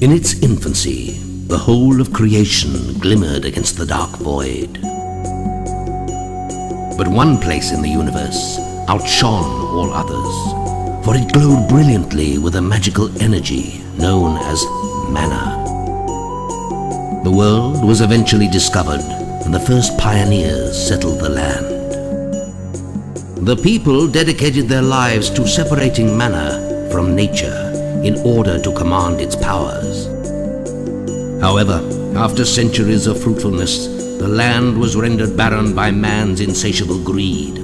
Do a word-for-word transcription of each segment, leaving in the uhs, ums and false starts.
In its infancy, the whole of creation glimmered against the dark void. But one place in the universe outshone all others, for it glowed brilliantly with a magical energy known as mana. The world was eventually discovered, and the first pioneers settled the land. The people dedicated their lives to separating mana from nature in order to command its powers. However, after centuries of fruitfulness, the land was rendered barren by man's insatiable greed.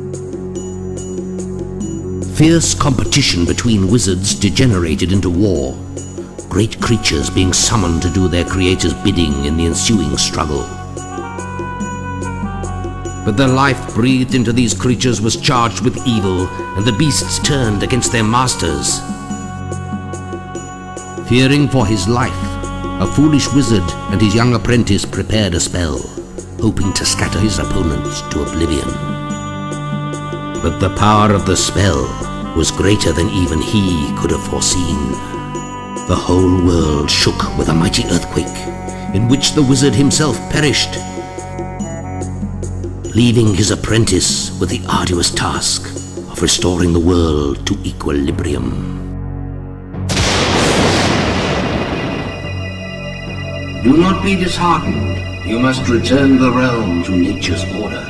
Fierce competition between wizards degenerated into war, great creatures being summoned to do their creators' bidding in the ensuing struggle. But the life breathed into these creatures was charged with evil, and the beasts turned against their masters. Fearing for his life, a foolish wizard and his young apprentice prepared a spell, hoping to scatter his opponents to oblivion. But the power of the spell was greater than even he could have foreseen. The whole world shook with a mighty earthquake, in which the wizard himself perished, leaving his apprentice with the arduous task of restoring the world to equilibrium. Do not be disheartened. You must return the realm to nature's order.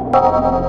you.